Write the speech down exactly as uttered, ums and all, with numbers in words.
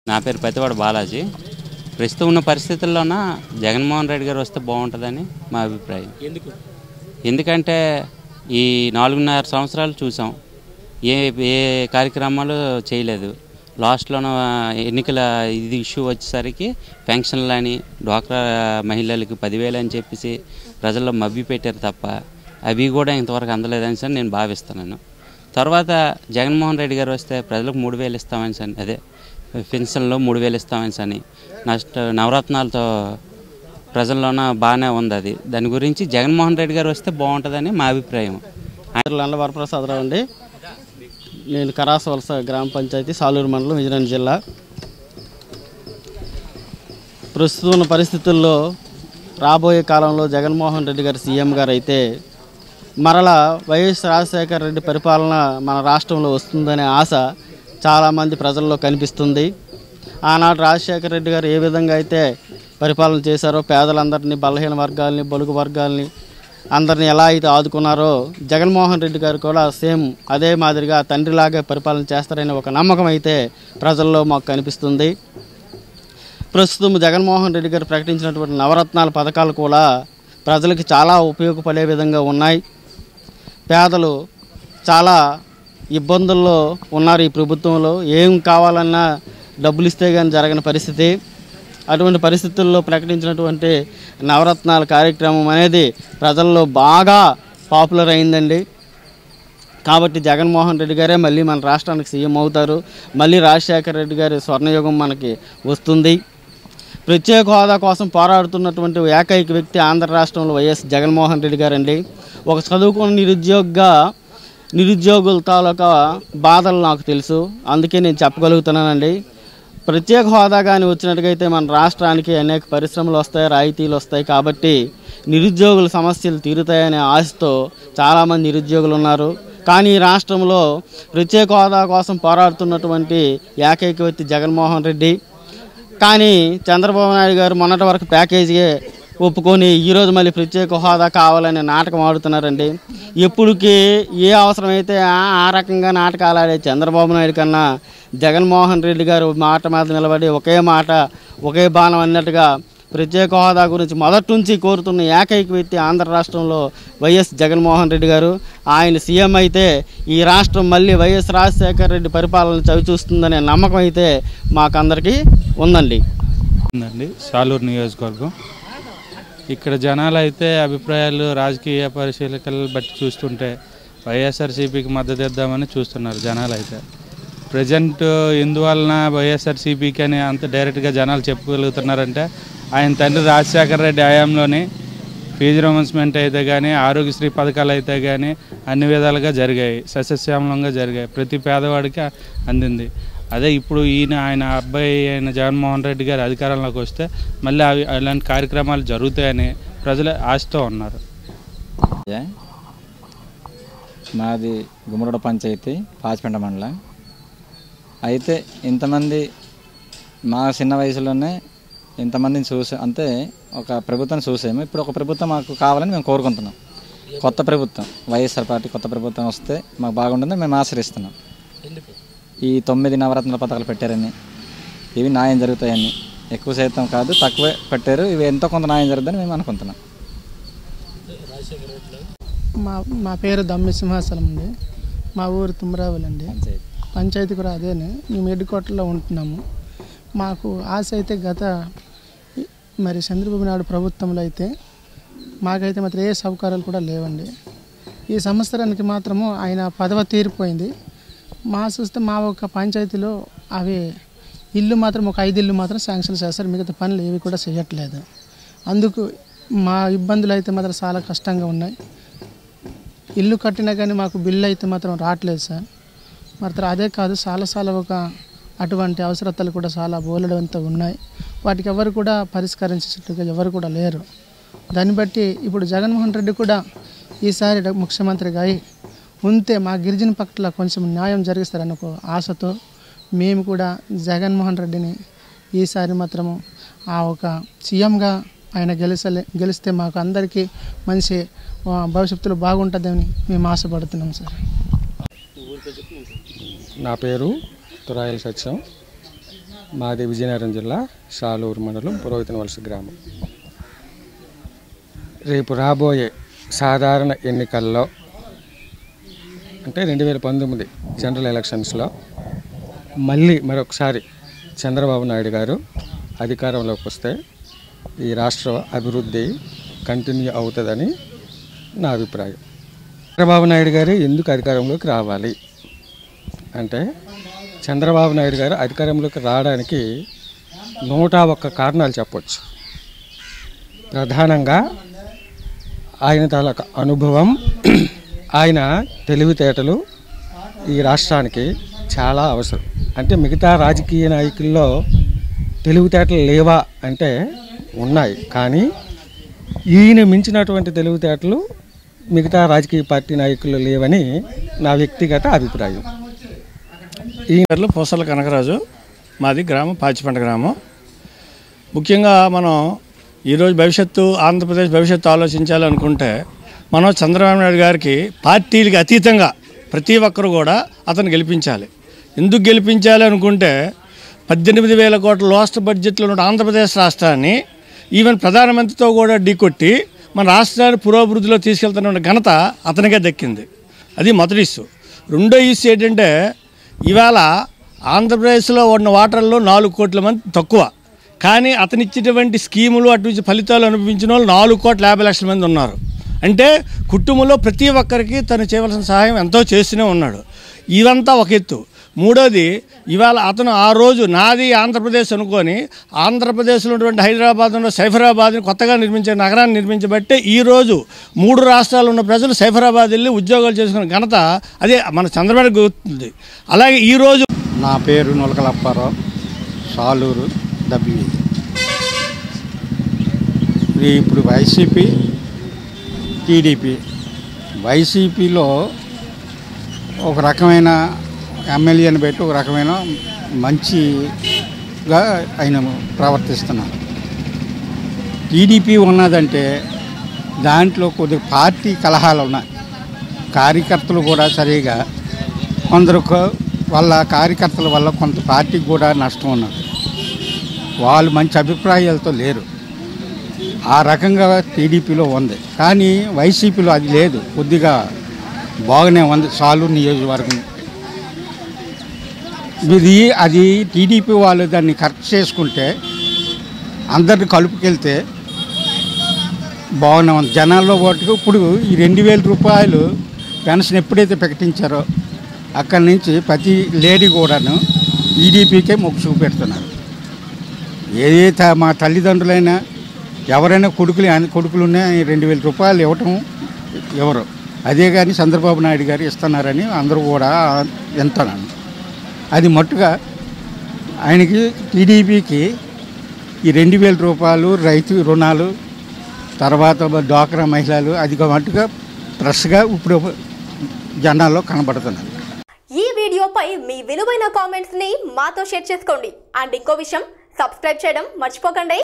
నా పేరు పెద్దవాడు బాలాజీ. ప్రస్తుతం ఉన్న పరిస్థితుల్లోన జగన్మోహన్ రెడ్డి గారు వస్తే బాగుంటుందని మా అభిప్రాయం. ఎందుకు ఎందుకంటే ఈ నాలుగున్నర సంవత్సరాలు చూసాం, ఏ ఏ కార్యక్రమాలు చేయలేదు. లాస్ట్లోన ఎన్నికల ఇది ఇష్యూ వచ్చేసరికి పెన్షన్లు అని డ్వాక్రా మహిళలకు పదివేలు అని చెప్పేసి ప్రజల్లో మభ్య పెట్టారు తప్ప అవి కూడా ఇంతవరకు అందలేదని సార్ నేను భావిస్తున్నాను. తర్వాత జగన్మోహన్ రెడ్డి గారు వస్తే ప్రజలకు మూడు వేలు ఇస్తామని సార్, అదే పెన్షన్లో మూడు వేలు ఇస్తామని సార్, నెక్స్ట్ నవరత్నాలతో ప్రజల్లోన బాగానే ఉంది. అది దాని గురించి జగన్మోహన్ రెడ్డి గారు వస్తే బాగుంటుందని మా అభిప్రాయం. లండ వరప్రసాదరావు అండి. నేను కరాస వలస గ్రామ పంచాయతీ సాలూరు మండలం విజయనగరం జిల్లా. ప్రస్తుతం ఉన్న పరిస్థితుల్లో రాబోయే కాలంలో జగన్మోహన్ రెడ్డి గారు సీఎం గారు అయితే మరలా వైఎస్ రాజశేఖర రెడ్డి పరిపాలన మన రాష్ట్రంలో వస్తుందనే ఆశ చాలామంది ప్రజల్లో కనిపిస్తుంది. ఆనాడు రాజశేఖర రెడ్డి గారు ఏ విధంగా అయితే పరిపాలన చేశారో, పేదలందరినీ, బలహీన వర్గాలని, బలుగు వర్గాలని అందరినీ ఎలా అయితే ఆదుకున్నారో జగన్మోహన్ రెడ్డి గారు కూడా సేమ్ అదే మాదిరిగా తండ్రిలాగే పరిపాలన చేస్తారనే ఒక నమ్మకం అయితే ప్రజల్లో మాకు కనిపిస్తుంది. ప్రస్తుతం జగన్మోహన్ రెడ్డి గారు ప్రకటించినటువంటి నవరత్నాల పథకాలు కూడా ప్రజలకు చాలా ఉపయోగపడే విధంగా ఉన్నాయి. పేదలు చాలా ఇబ్బందుల్లో ఉన్నారు. ఈ ప్రభుత్వంలో ఏం కావాలన్నా డబ్బులు ఇస్తే కానీ జరగని పరిస్థితి. అటువంటి పరిస్థితుల్లో ప్రకటించినటువంటి నవరత్నాల కార్యక్రమం అనేది ప్రజల్లో బాగా పాపులర్ అయిందండి. కాబట్టి జగన్మోహన్ రెడ్డి గారే మళ్ళీ మన రాష్ట్రానికి సీఎం అవుతారు. మళ్ళీ రాజశేఖర రెడ్డి గారి స్వర్ణయుగం మనకి వస్తుంది. ప్రత్యేక హోదా కోసం పోరాడుతున్నటువంటి ఏకైక వ్యక్తి ఆంధ్ర రాష్ట్రంలో వైఎస్ జగన్మోహన్ రెడ్డి గారండి. ఒక చదువుకున్న నిరుద్యోగిగా నిరుద్యోగుల తాలూకా బాధలు నాకు తెలుసు, అందుకే నేను చెప్పగలుగుతున్నానండి. ప్రత్యేక హోదా కానీ వచ్చినట్టుగైతే మన రాష్ట్రానికి అనేక పరిశ్రమలు వస్తాయి, రాయితీలు వస్తాయి. కాబట్టి నిరుద్యోగుల సమస్యలు తీరుతాయనే ఆశతో చాలామంది నిరుద్యోగులు ఉన్నారు. కానీ ఈ రాష్ట్రంలో ప్రత్యేక హోదా కోసం పోరాడుతున్నటువంటి ఏకైక వ్యక్తి జగన్మోహన్ రెడ్డి. కానీ చంద్రబాబు నాయుడు గారు మొన్నటి వరకు ప్యాకేజీ ఒప్పుకొని ఈరోజు మళ్ళీ ప్రత్యేక హోదా కావాలనే నాటకం ఆడుతున్నారండి. ఎప్పుడుకి ఏ అవసరమైతే ఆ రకంగా నాటకాలు ఆడే చంద్రబాబు నాయుడు కన్నా జగన్మోహన్ రెడ్డి గారు మాట మీద నిలబడి ఒకే మాట ఒకే బాణం అన్నట్టుగా ప్రత్యేక హోదా గురించి మొదటి నుంచి కోరుతున్న ఏకైక వ్యక్తి ఆంధ్ర రాష్ట్రంలో వైఎస్ జగన్మోహన్ రెడ్డి గారు. ఆయన సీఎం అయితే ఈ రాష్ట్రం మళ్ళీ వైఎస్ రాజశేఖర రెడ్డి పరిపాలన చవిచూస్తుందనే నమ్మకం అయితే మాకందరికీ ఉందండి. ఉందండి సాలూరు నియోజకవర్గం. ఇక్కడ జనాలు అయితే అభిప్రాయాలు, రాజకీయ పరిశీలకలు బట్టి చూస్తుంటే వైఎస్ఆర్సీపీకి మద్దతు ఇద్దామని చూస్తున్నారు జనాలు అయితే. ప్రజెంట్ ఎందువలన వైఎస్ఆర్సీపీకి అని అంత డైరెక్ట్గా జనాలు చెప్పగలుగుతున్నారంటే ఆయన తండ్రి రాజశేఖర రెడ్డి హయాంలోని ఫీజు రియంబర్స్మెంట్ అయితే కానీ, ఆరోగ్యశ్రీ పథకాలు అయితే కానీ అన్ని విధాలుగా జరిగాయి, సస్యశ్యామలంగా జరిగాయి, ప్రతి పేదవాడికి అందింది. అదే ఇప్పుడు ఈయన ఆయన అబ్బాయి అయిన జగన్మోహన్ రెడ్డి గారు అధికారంలోకి వస్తే మళ్ళీ అవి అలాంటి కార్యక్రమాలు జరుగుతాయని ప్రజలు ఆశతో ఉన్నారు. మాది గుమ్మరోడ పంచాయతీ పాచిపెంట మండలం. అయితే ఇంతమంది మా చిన్న వయసులోనే ఇంతమందిని చూసే అంటే ఒక ప్రభుత్వం చూసాము. ఇప్పుడు ఒక ప్రభుత్వం మాకు కావాలని మేము కోరుకుంటున్నాం. కొత్త ప్రభుత్వం, వైఎస్ఆర్ పార్టీ కొత్త ప్రభుత్వం వస్తే మాకు బాగుంటుందని మేము ఆశ్రయిస్తున్నాం. ఈ తొమ్మిది నవరత్నాల పథకాలు పెట్టారని, ఇవి న్యాయం జరుగుతాయని, ఎక్కువ శాతం కాదు తక్కువే పెట్టారు, ఇవి ఎంతో కొంత న్యాయం జరుగుతుందని మేము అనుకుంటున్నాం. మా మా పేరు దమ్మి సింహాచలం అండి. మా ఊరు తుమ్మరావులు అండి. పంచాయతీ కూడా అదేనే. మేము ఎడ్డుకోటలో ఉంటున్నాము. మాకు ఆశ అయితే గత మరి చంద్రబాబు నాయుడు ప్రభుత్వంలో అయితే మాకైతే మాత్రం ఏ సౌకర్యాలు కూడా లేవండి. ఈ సంవత్సరానికి మాత్రము ఆయన పదవ తీరిపోయింది. మా చూస్తే మా ఒక పంచాయతీలో అవి ఇల్లు మాత్రం ఒక ఐదు ఇల్లు మాత్రం శాంక్షన్ చేస్తారు, మిగతా పనులు ఏవి కూడా చేయట్లేదు. అందుకు మా ఇబ్బందులు అయితే మాత్రం చాలా కష్టంగా ఉన్నాయి. ఇల్లు కట్టినా కానీ మాకు బిల్లు అయితే మాత్రం రావట్లేదు సార్. మాత్రం అదే కాదు, చాలా చాలా ఒక అటువంటి అవసరతలు కూడా చాలా బోలెడంత ఉన్నాయి. వాటికి ఎవరు కూడా పరిష్కరించేట్టుగా ఎవరు కూడా లేరు. దాన్ని బట్టి ఇప్పుడు జగన్మోహన్ రెడ్డి కూడా ఈసారి ముఖ్యమంత్రిగా అయి ఉంటే మా గిరిజన పట్ల కొంచెం న్యాయం జరిగిస్తారని ఒక ఆశతో మేము కూడా జగన్మోహన్ రెడ్డిని ఈసారి మాత్రము ఆ ఒక సీఎంగా ఆయన గెలిచలే గెలిస్తే మాకు అందరికీ మంచి భవిష్యత్తులో బాగుంటుందని మేము ఆశపడుతున్నాం సార్. నా పేరు తురాయల సత్యం. మాది విజయనగరం జిల్లా సాలూరు మండలం పురోహితన వలస గ్రామం. రేపు రాబోయే సాధారణ ఎన్నికల్లో అంటే రెండు వేల పంతొమ్మిది జనరల్ ఎలక్షన్స్లో మళ్ళీ మరొకసారి చంద్రబాబు నాయుడు గారు అధికారంలోకి వస్తే ఈ రాష్ట్ర అభివృద్ధి కంటిన్యూ అవుతుందని నా అభిప్రాయం. చంద్రబాబు నాయుడు గారు ఎందుకు అధికారంలోకి రావాలి అంటే, చంద్రబాబు నాయుడు గారు అధికారంలోకి రావడానికి నూట ఒక్క కారణాలు చెప్పవచ్చు. ప్రధానంగా ఆయన తాలూకా అనుభవం, ఆయన తెలివితేటలు ఈ రాష్ట్రానికి చాలా అవసరం. అంటే మిగతా రాజకీయ నాయకుల్లో తెలివితేటలు లేవా అంటే ఉన్నాయి, కానీ ఈయన మించినటువంటి తెలివితేటలు మిగతా రాజకీయ పార్టీ నాయకులు లేవని నా వ్యక్తిగత అభిప్రాయం. ఈ పేర్లు పూసల కనకరాజు, మాది గ్రామం పాచిపంట గ్రామం. ముఖ్యంగా మనం ఈరోజు భవిష్యత్తు ఆంధ్రప్రదేశ్ భవిష్యత్తు ఆలోచించాలనుకుంటే మనం చంద్రబాబు నాయుడు గారికి పార్టీలకు అతీతంగా ప్రతి ఒక్కరు కూడా అతను గెలిపించాలి. ఎందుకు గెలిపించాలి అనుకుంటే పద్దెనిమిది వేల కోట్ల లోస్ట్ బడ్జెట్లో ఉన్న ఆంధ్రప్రదేశ్ రాష్ట్రాన్ని ఈవెన్ ప్రధానమంత్రితో కూడా ఢీకొట్టి మన రాష్ట్రాన్ని పురోభివృద్ధిలో తీసుకెళ్తున్న ఘనత అతనికే దక్కింది. అది మొదటి ఇష్యూ. రెండో ఇష్యూ ఏంటంటే, ఇవాళ ఆంధ్రప్రదేశ్లో ఉన్న వాటర్లో నాలుగు కోట్ల మంది తక్కువ, కానీ అతను ఇచ్చేటువంటి స్కీములు అటు నుంచి ఫలితాలు అనుభవించిన వాళ్ళు నాలుగు కోట్ల యాభై లక్షల మంది ఉన్నారు. అంటే కుటుంబంలో ప్రతి ఒక్కరికి తను చేయవలసిన సహాయం ఎంతో చేస్తూనే ఉన్నాడు. ఇదంతా ఒక ఎత్తు. మూడోది, ఇవాళ అతను ఆ రోజు నాది ఆంధ్రప్రదేశ్ అనుకొని ఆంధ్రప్రదేశ్లో ఉన్నటువంటి హైదరాబాద్లో సైఫరాబాద్ని కొత్తగా నిర్మించే నగరాన్ని నిర్మించబట్టే ఈరోజు మూడు రాష్ట్రాలు ఉన్న ప్రజలు సైఫరాబాద్ వెళ్ళి ఉద్యోగాలు చేసుకున్న ఘనత అదే మన చంద్రబాబు గుర్తుంది. అలాగే ఈరోజు నా పేరు నొలకలప్పారావు, సాలూరు డబ్ల్యూ. ఇప్పుడు వైసీపీ టీడీపీ, వైసీపీలో ఒక రకమైన ఎమ్మెల్యేని పెట్టి ఒక రకమైన మంచిగా ఆయన ప్రవర్తిస్తున్నారు. టీడీపీ ఉన్నదంటే దాంట్లో కొద్దిగా పార్టీ కలహాలు ఉన్నాయి. కార్యకర్తలు కూడా సరిగా కొందరు వాళ్ళ కార్యకర్తల వల్ల కొంత పార్టీకి కూడా నష్టం ఉన్నది. వాళ్ళు మంచి అభిప్రాయాలతో లేరు. ఆ రకంగా టీడీపీలో ఉంది, కానీ వైసీపీలో అది లేదు. కొద్దిగా బాగానే ఉంది. సాలూరు నియోజకవర్గం ఇది, అది టీడీపీ వాళ్ళు దాన్ని కరెక్ట్ చేసుకుంటే అందరిని కలుపుకెళ్తే బాగానే ఉంది. జనాల్లో ఓటుకు ఇప్పుడు ఈ రెండు వేల రూపాయలు పెన్షన్ ఎప్పుడైతే ప్రకటించారో అక్కడి నుంచి ప్రతి లేడీ కూడాను టీడీపీకే మొక్కు చూపెడుతున్నారు. ఏదైతే మా తల్లిదండ్రులైనా ఎవరైనా కొడుకులు కొడుకులు ఉన్నాయి రెండు వేల రూపాయలు ఇవ్వటం ఎవరు, అదే కానీ చంద్రబాబు నాయుడు గారు ఇస్తున్నారని అందరూ కూడా వింటున్నాను. అది మట్టుగా ఆయనకి టీడీపీకి ఈ రెండు వేల రూపాయలు రైతు రుణాలు తర్వాత డ్వాక్రా మహిళలు అది మట్టుగా ఫ్రెష్గా ఇప్పుడు జనాల్లో కనబడుతున్నారు. ఈ వీడియోపై మీ విలువైన కామెంట్స్ ని మాతో షేర్ చేసుకోండి. అండ్ ఇంకో విషయం, సబ్స్క్రైబ్ చేయడం మర్చిపోకండి.